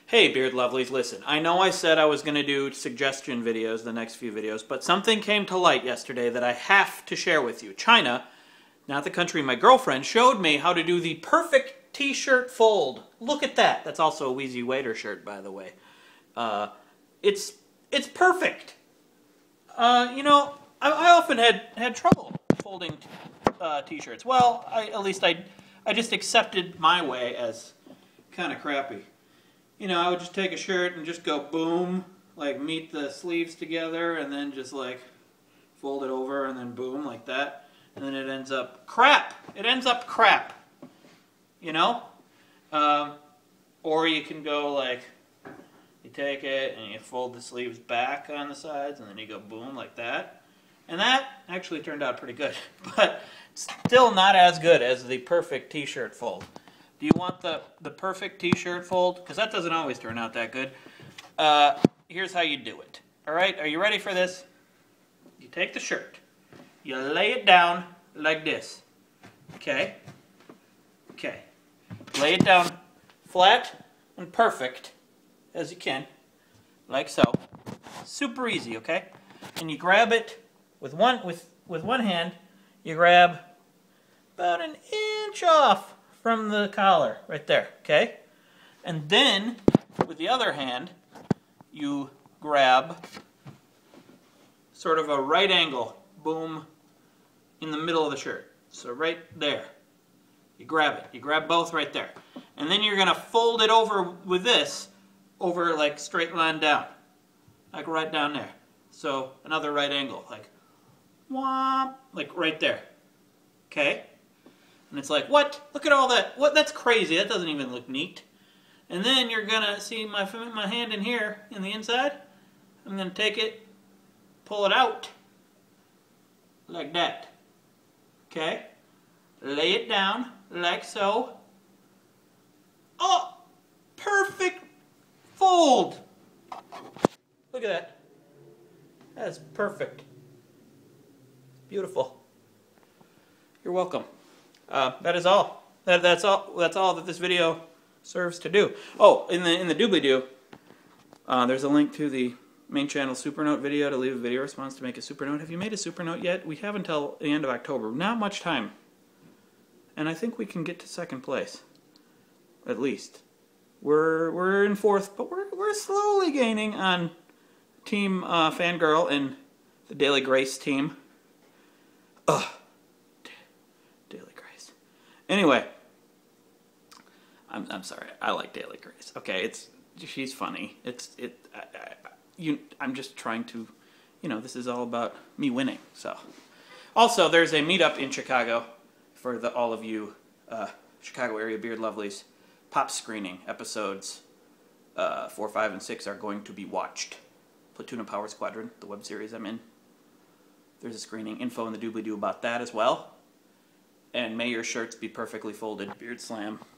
Hey Beard Lovelies, listen, I know I said I was going to do suggestion videos the next few videos, but something came to light yesterday that I have to share with you. China, not the country my girlfriend, showed me how to do the perfect t-shirt fold. Look at that. That's also a Wheezy Waiter shirt, by the way. It's perfect. I often had trouble folding t-shirts. Well, at least I just accepted my way as kind of crappy. I would just take a shirt and just go boom, like meet the sleeves together and then just like fold it over and then boom like that. And then it ends up crap. It ends up crap. Or you can go like, you take it and you fold the sleeves back on the sides and then you go boom like that. And that actually turned out pretty good. But still not as good as the perfect t-shirt fold. Do you want the perfect t-shirt fold? Because that doesn't always turn out that good. Here's how you do it. Alright, are you ready for this? You take the shirt. You lay it down like this. Okay? Okay. Lay it down flat and perfect as you can. Like so. Super easy, okay? And you grab it with one hand. You grab about an inch off from the collar, right there, okay? And then, with the other hand, you grab sort of a right angle, boom, in the middle of the shirt. So right there. You grab it. You grab both right there. And then you're going to fold it over with this, over like straight line down. Like right down there. So another right angle, like whomp, like right there. Okay? And it's like, what? Look at all that. What? That's crazy. That doesn't even look neat. And then you're going to see my hand in here, in the inside. I'm going to take it, pull it out, like that. Okay? Lay it down, like so. Oh! Perfect fold! Look at that. That's perfect. Beautiful. You're welcome. That is all. That's all that this video serves to do. Oh, in the doobly-doo, there's a link to the main channel Supernote video to leave a video response to make a Supernote. Have you made a Supernote yet? We have until the end of October. Not much time. And I think we can get to second place. At least. We're in fourth, but we're slowly gaining on Team Fangirl and the Daily Grace team. Ugh. Daily Grace. Anyway, I'm sorry. I like Daily Grace. Okay, she's funny. I'm just trying to, this is all about me winning. So, also there's a meetup in Chicago for all of you Chicago area Beard Lovelies. Pop screening episodes 4, 5, and 6 are going to be watched. Platoon and Power Squadron, the web series I'm in. There's a screening info in the doobly-doo about that as well. And may your shirts be perfectly folded. Beard Slam.